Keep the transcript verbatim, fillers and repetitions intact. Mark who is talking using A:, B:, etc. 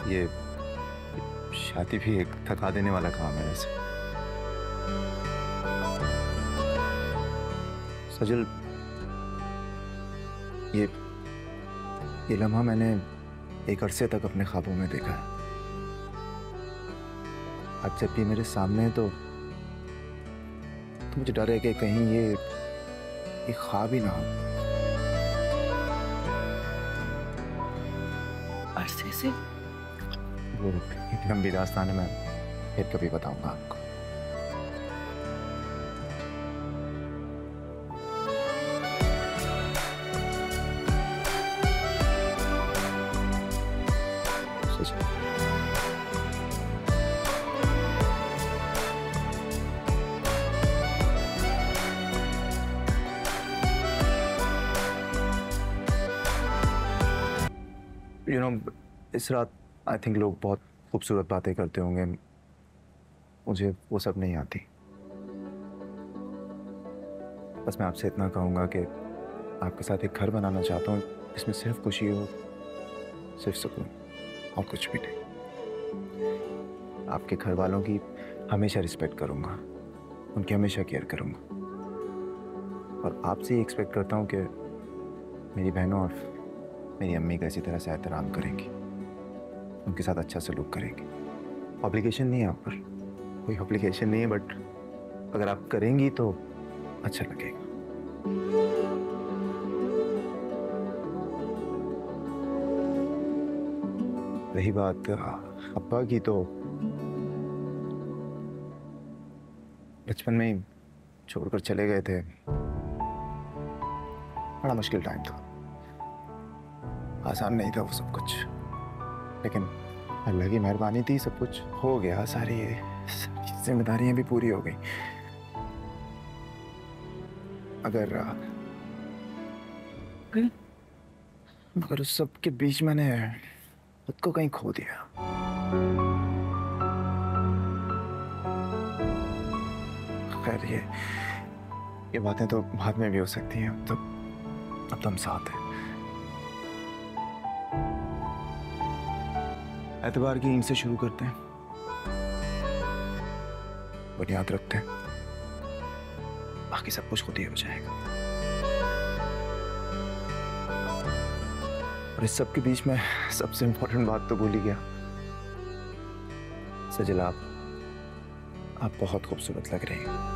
A: ये शादी भी एक थका देने वाला काम है वैसे। सजल, ये ये लम्हा मैंने एक अरसे तक अपने ख्वाबों में देखा है। आज जब ये मेरे सामने है तो, तो मुझे डर है कि कहीं ये ये ख्वाब ही ना हो।
B: अरसे से?
A: वो एक लंबी दास्तान है, मैं फिर कभी बताऊंगा आपको। यू नो, इस रात आई थिंक लोग बहुत खूबसूरत बातें करते होंगे, मुझे वो सब नहीं आती। बस मैं आपसे इतना कहूँगा कि आपके साथ एक घर बनाना चाहता हूँ जिसमें सिर्फ खुशी हो, सिर्फ सुकून, और कुछ भी नहीं। आपके घर वालों की हमेशा रिस्पेक्ट करूँगा, उनकी हमेशा केयर करूँगा, और आपसे ही एक्सपेक्ट करता हूँ कि मेरी बहनों और मेरी अम्मी का इसी तरह से एहतराम करेंगी, उनके साथ अच्छा सलूक करेंगी। ऑब्लिगेशन नहीं है आप पर, कोई ऑब्लिगेशन नहीं है, बट अगर आप करेंगी तो अच्छा लगेगा। रही बात अब्बा की, तो बचपन में ही छोड़कर चले गए थे। बड़ा मुश्किल टाइम था, आसान नहीं था वो सब कुछ, लेकिन अल्लाह की मेहरबानी थी, सब कुछ हो गया, सारी जिम्मेदारियां भी पूरी हो गई। अगर मगर उस सब के बीच मैंने खुद को कहीं खो दिया। खैर, ये ये बातें तो बाद में भी हो सकती हैं, अब तो अब तो हम साथ हैं। एतबार की ईंट से शुरू करते हैं, बुनियाद रखते हैं, बाकी सब कुछ खुद ही हो जाएगा। और इस सब के बीच में सबसे इंपॉर्टेंट बात तो भूल ही गया। सजल, आप आप बहुत खूबसूरत लग रही हैं।